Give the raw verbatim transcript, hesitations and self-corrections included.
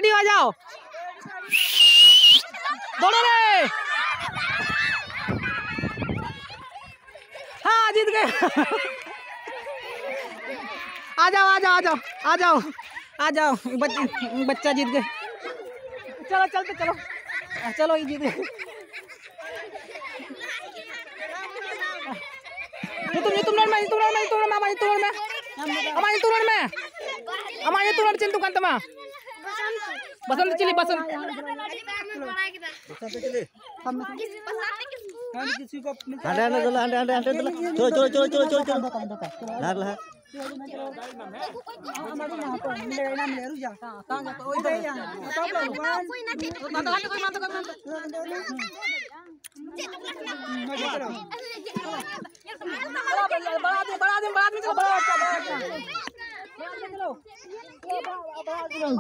Ready हो जाओ, दौड़ो रे। हाँ जीत गए। आ जाओ आ जाओ आ जाओ आ जाओ आ जाओ, बच्चे बच्चा जीत गए। चलो चलते चलो चलो, ये जीत गए। ये तुम ये तुम में तुम में तुम में हमारी तुम में हमारी तुम में हमारी तुम चिंतु कांत मा बसंत चिली बसंत ada ada dulu ada ada ada dulu coba coba coba coba coba coba lah lah बड़ा दिन बड़ा दिन बड़ा दिन चलो बड़ा